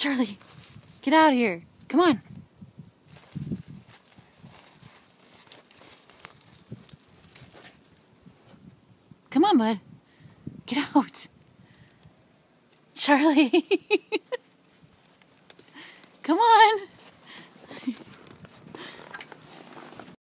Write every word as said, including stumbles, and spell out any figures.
Charlie, get out of here. Come on. Come on, bud. Get out. Charlie. Come on.